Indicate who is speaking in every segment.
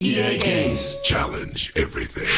Speaker 1: EA Games. Challenge everything.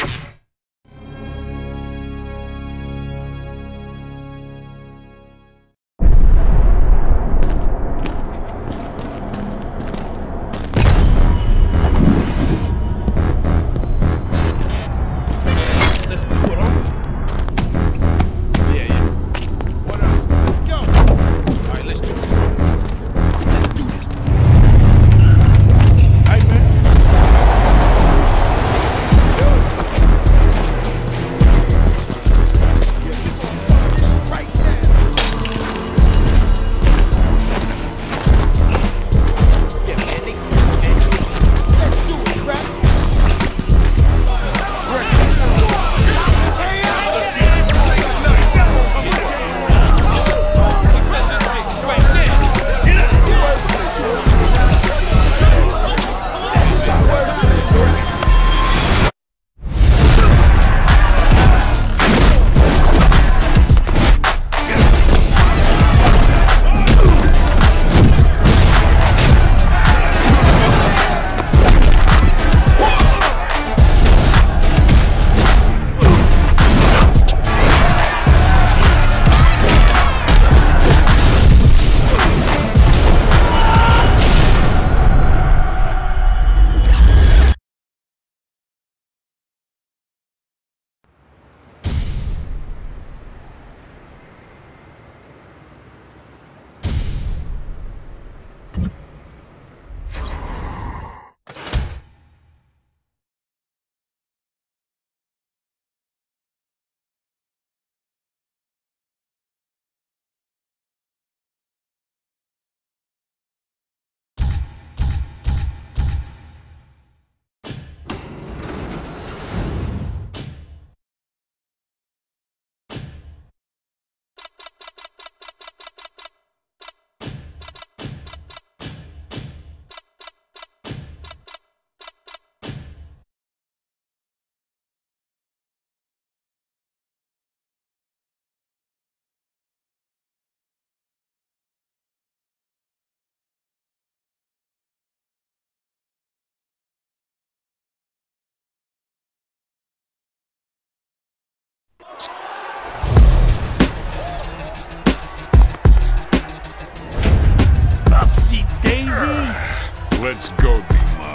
Speaker 2: Let's go, D-Mob.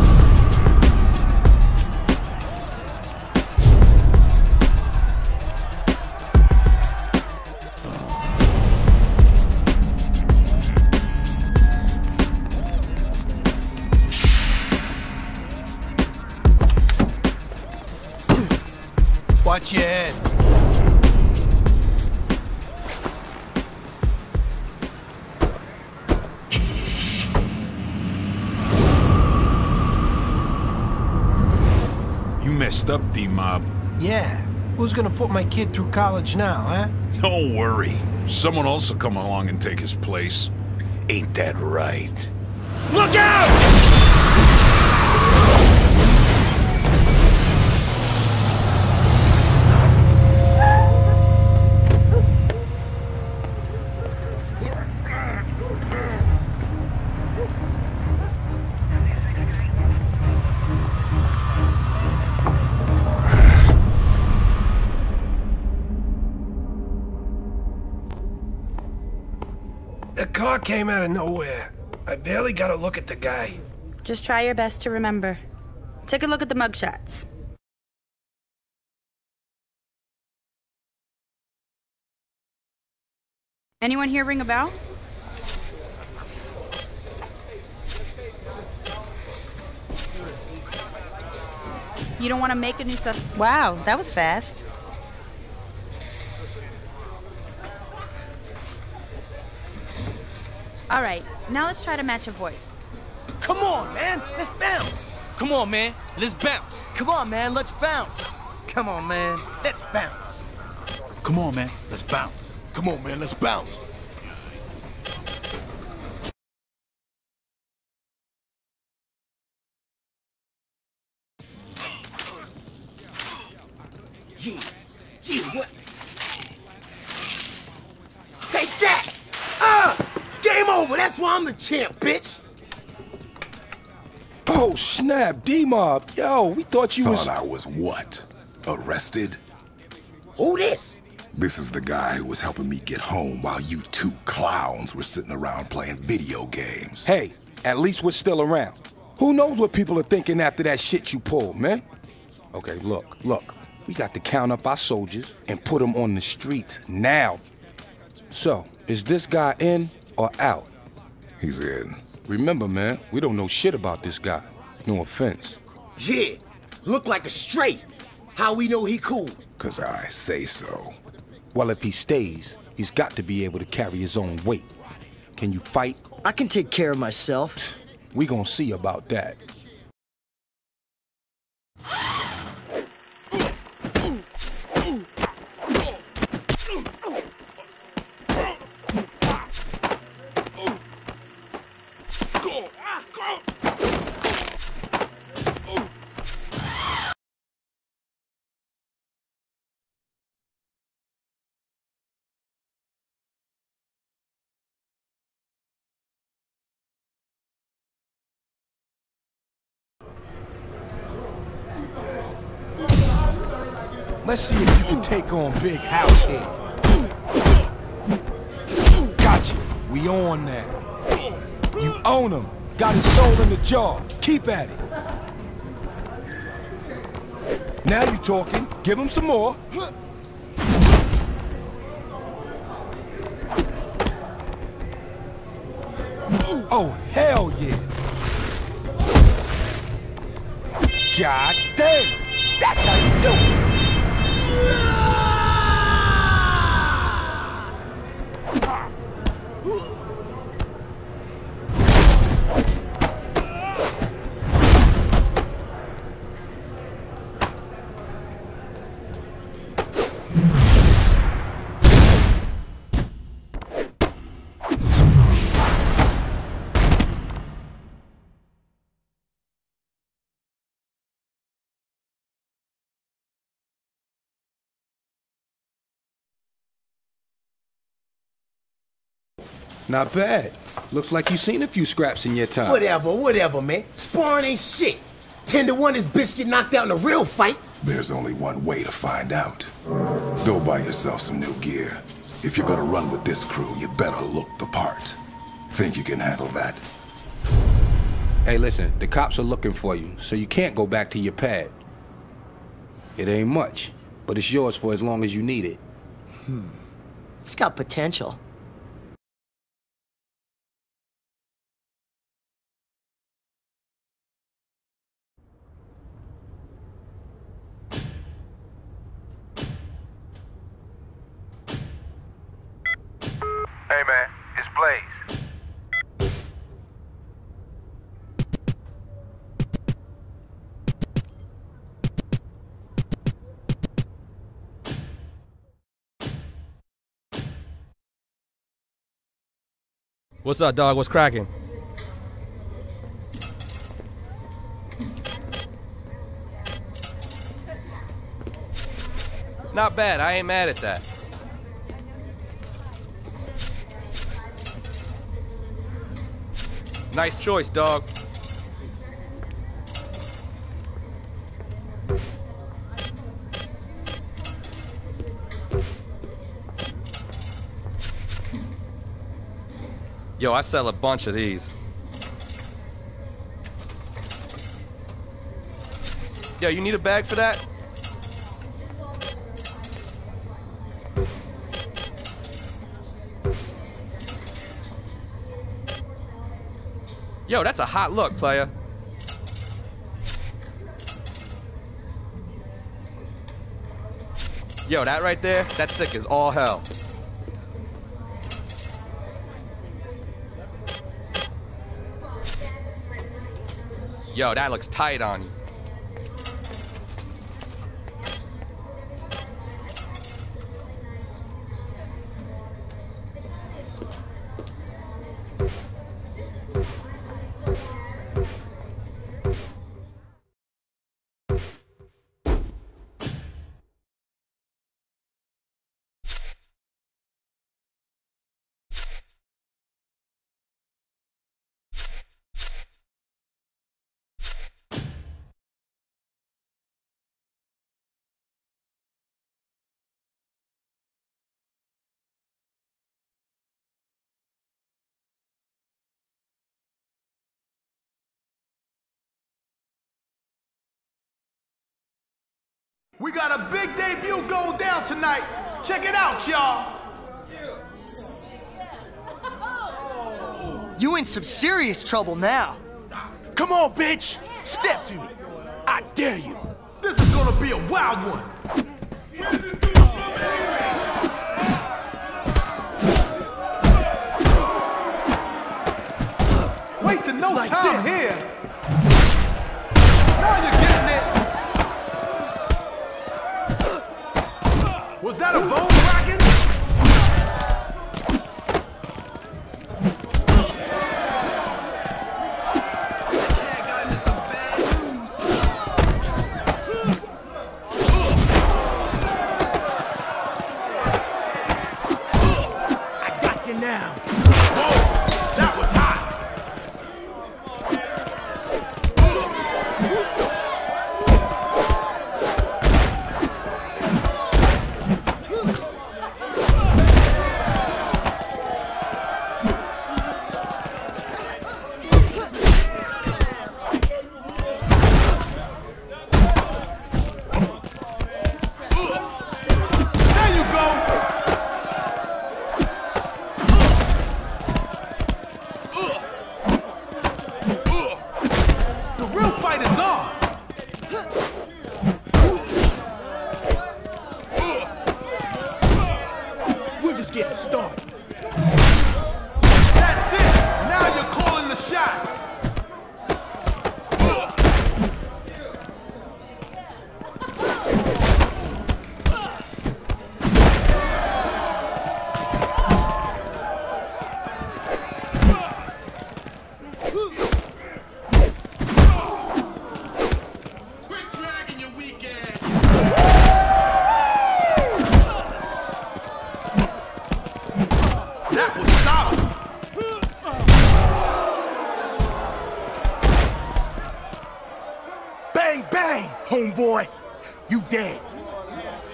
Speaker 3: Watch your head.
Speaker 2: You messed up, D-Mob.
Speaker 3: Yeah. Who's gonna put my kid through college now, huh?
Speaker 2: Don't worry. Someone else will come along and take his place. Ain't that right? Look out!
Speaker 3: The car came out of nowhere. I barely got a look at the guy.
Speaker 4: Just try your best to remember. Take a look at the mugshots. Anyone here ring a bell? You don't want to make a new suspect? Wow, that was fast. All right, now let's try to match a voice.
Speaker 5: Come on, man, let's bounce. Come on, man, let's bounce. Come on, man, let's bounce. Come on, man, let's bounce.
Speaker 6: Come on, man, let's bounce.
Speaker 1: Come on, man, let's bounce.
Speaker 5: Yeah, what? Take that! Game over, that's why I'm the champ, bitch!
Speaker 3: Oh, snap, D-Mob. Yo, we thought you was...
Speaker 1: Thought I was what? Arrested?
Speaker 7: Who this?
Speaker 1: This is the guy who was helping me get home while you two clowns were sitting around playing video games.
Speaker 3: Hey, at least we're still around. Who knows what people are thinking after that shit you pulled, man? Okay, look. We got to count up our soldiers and put them on the streets now. So, is this guy in or out?
Speaker 1: He's in.
Speaker 3: Remember, man, we don't know shit about this guy. No offense.
Speaker 7: Yeah, look like a straight. How we know he cool?
Speaker 1: 'Cause I say so.
Speaker 3: Well, if he stays, he's got to be able to carry his own weight. Can you fight?
Speaker 8: I can take care of myself.
Speaker 3: We gonna see about that. Let's see if you can take on Big House here. Gotcha. We on now. You own him. Got his soul in the jar. Keep at it. Now you talking. Give him some more. Oh, hell yeah. God damn. That's how you do it. Not bad. Looks like you've seen a few scraps in your time.
Speaker 7: Whatever, man. Sparring ain't shit. 10 to 1 this bitch get knocked out in a real fight.
Speaker 1: There's only one way to find out. Go buy yourself some new gear. If you're gonna run with this crew, you better look the part. Think you can handle that?
Speaker 3: Hey, listen, the cops are looking for you, so you can't go back to your pad. It ain't much, but it's yours for as long as you need it.
Speaker 8: It's got potential.
Speaker 9: Hey man, it's Blaze.
Speaker 5: What's up, dog? What's cracking? Not bad. I ain't mad at that. Nice choice, dog. Yo, I sell a bunch of these. Yo, you need a bag for that? Yo, that's a hot look, player. Yo, that right there, that's sick as all hell. Yo, that looks tight on you.
Speaker 10: We got a big debut going down tonight. Check it out, y'all.
Speaker 5: You in some serious trouble now.
Speaker 7: Come on, bitch! Step to me! I dare you!
Speaker 10: This is gonna be a wild one. Wasting no
Speaker 7: like
Speaker 10: time
Speaker 7: this.
Speaker 10: here. Now you're getting it. Was that a bone cracking?
Speaker 7: Now.
Speaker 10: Whoa, that was hot. There you go. The real fight is on!
Speaker 7: We're just getting started.
Speaker 10: That's it! Now you're calling the shots! That was solid!
Speaker 7: Bang, bang, homeboy! You dead.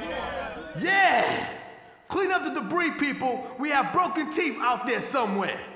Speaker 10: Yeah! Clean up the debris, people. We have broken teeth out there somewhere.